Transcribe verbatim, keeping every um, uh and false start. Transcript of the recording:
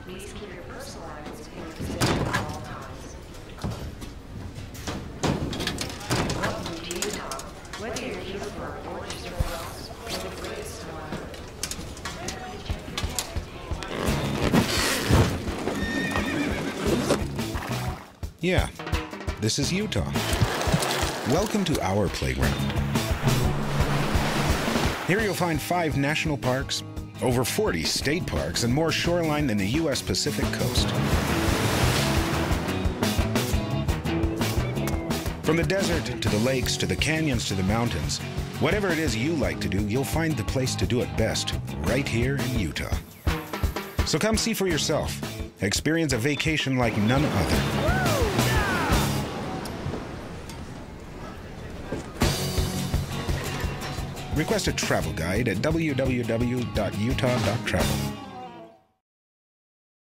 Please keep your personal items in your possession at all times. Welcome to Utah. Whether you're here for a gorgeous house or the greatest one, Yeah, this is Utah. Welcome to our playground. Here you'll find five national parks, over forty state parks, and more shoreline than the U S Pacific coast. From the desert to the lakes to the canyons to the mountains, whatever it is you like to do, you'll find the place to do it best right here in Utah. So come see for yourself. Experience a vacation like none other. Request a travel guide at w w w dot utah dot travel.